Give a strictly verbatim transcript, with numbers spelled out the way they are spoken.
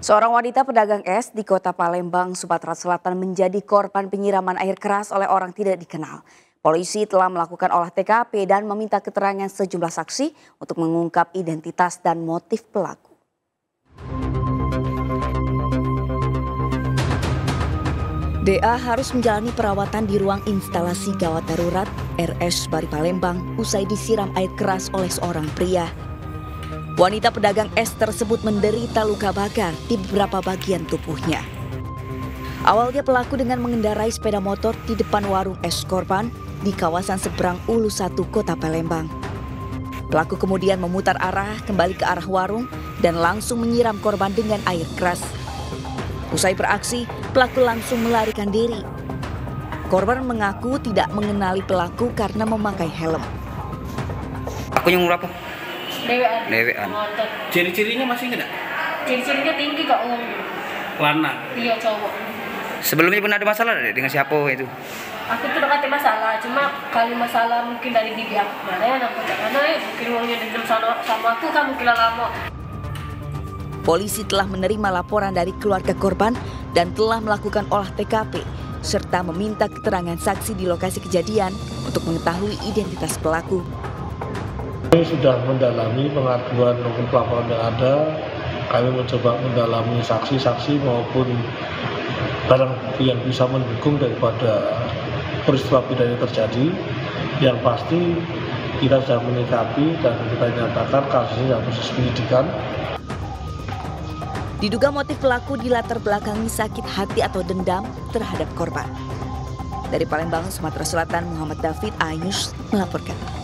Seorang wanita pedagang es di kota Palembang, Sumatera Selatan menjadi korban penyiraman air keras oleh orang tidak dikenal. Polisi telah melakukan olah T K P dan meminta keterangan sejumlah saksi untuk mengungkap identitas dan motif pelaku. D A harus menjalani perawatan di ruang instalasi gawat darurat R S Bari Palembang usai disiram air keras oleh seorang pria. Wanita pedagang es tersebut menderita luka bakar di beberapa bagian tubuhnya. Awalnya pelaku dengan mengendarai sepeda motor di depan warung es korban di kawasan seberang Ulu satu Kota Palembang. Pelaku kemudian memutar arah kembali ke arah warung dan langsung menyiram korban dengan air keras. Usai beraksi, pelaku langsung melarikan diri. Korban mengaku tidak mengenali pelaku karena memakai helm. Aku yang berapa? Dewean. Dewean. Ciri-cirinya masih enggak? Ciri-cirinya tinggi kok umum. Lanang. Iya cowok. Sebelumnya pernah ada masalah dengan siapa itu? Aku tuh udah kata masalah, cuma kali masalah mungkin dari bibi aku kemarin, aku karena mungkin uangnya dendam sama, sama aku kan mungkin lama. Polisi telah menerima laporan dari keluarga korban dan telah melakukan olah T K P serta meminta keterangan saksi di lokasi kejadian untuk mengetahui identitas pelaku. Kami sudah mendalami pengaduan maupun pelaporan yang ada. Kami mencoba mendalami saksi-saksi maupun barang bukti yang bisa mendukung daripada peristiwa pidana terjadi. Yang pasti kita sudah menyikapi dan kita nyatakan kasusnya proses penyidikan. Diduga motif pelaku dilatar belakangi sakit hati atau dendam terhadap korban. Dari Palembang, Sumatera Selatan, Muhammad David, iNews melaporkan.